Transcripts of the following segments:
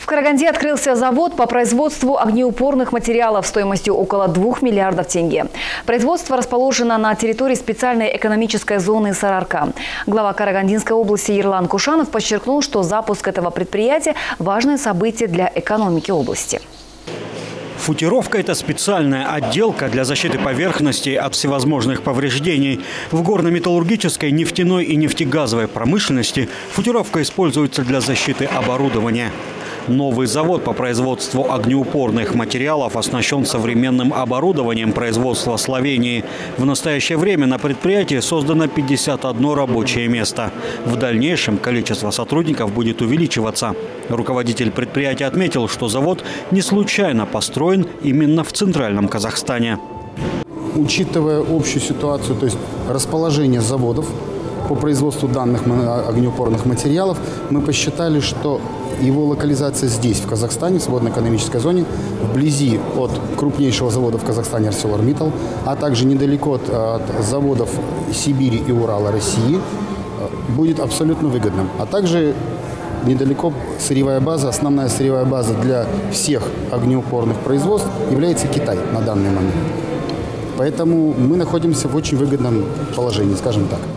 В Караганде открылся завод по производству огнеупорных материалов стоимостью около 2 миллиардов тенге. Производство расположено на территории специальной экономической зоны Сарыарка. Глава Карагандинской области Ерлан Кушанов подчеркнул, что запуск этого предприятия – важное событие для экономики области. Футировка – это специальная отделка для защиты поверхности от всевозможных повреждений. В горно-металлургической, нефтяной и нефтегазовой промышленности футировка используется для защиты оборудования. Новый завод по производству огнеупорных материалов оснащен современным оборудованием производства Словении. В настоящее время на предприятии создано 51 рабочее место. В дальнейшем количество сотрудников будет увеличиваться. Руководитель предприятия отметил, что завод не случайно построен именно в центральном Казахстане. Учитывая общую ситуацию, то есть расположение заводов по производству данных огнеупорных материалов, мы посчитали, что его локализация здесь, в Казахстане, в свободной экономической зоне, вблизи от крупнейшего завода в Казахстане ArcelorMittal, а также недалеко от заводов Сибири и Урала России, будет абсолютно выгодным. А также недалеко сырьевая база, основная сырьевая база для всех огнеупорных производств является Китай на данный момент. Поэтому мы находимся в очень выгодном положении, скажем так.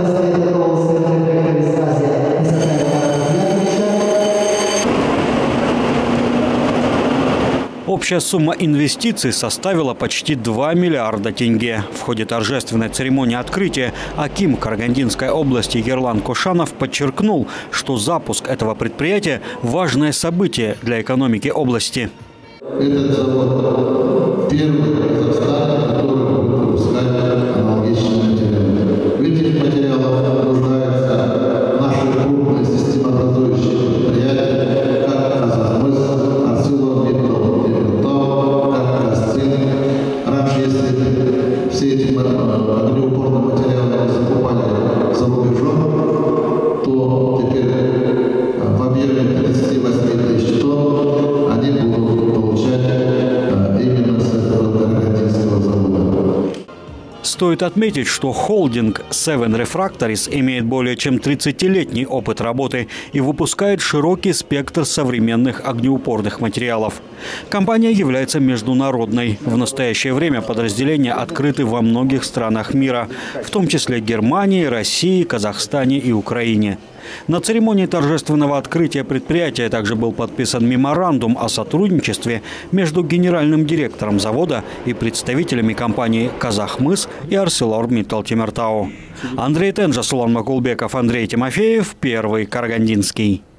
Общая сумма инвестиций составила почти 2 миллиарда тенге. В ходе торжественной церемонии открытия аким Карагандинской области Ерлан Кушанов подчеркнул, что запуск этого предприятия – важное событие для экономики области. Этот завод первый в Казахстане, который будет выпускать аналогичные материалы. В этих материалах нуждаются наши крупные системообразующие предприятия, как Казахмыс, ArcelorMittal, как Казцин. Раньше, если все эти огнеупорные материалы закупали за рубежом, то теперь в объеме 38 тысяч тонн они будут получать именно с этого Карагандинского завода. Стоит отметить, что холдинг Seven Refractories имеет более чем 30-летний опыт работы и выпускает широкий спектр современных огнеупорных материалов. Компания является международной. В настоящее время подразделения открыты во многих странах мира, в том числе Германии, России, Казахстане и Украине. На церемонии торжественного открытия предприятия также был подписан меморандум о сотрудничестве между генеральным директором завода и представителями компаний «Казахмыс» и ArcelorMittal Темиртау. Андрей Тенжа, Сулан Макулбеков, Андрей Тимофеев, Первый Карагандинский.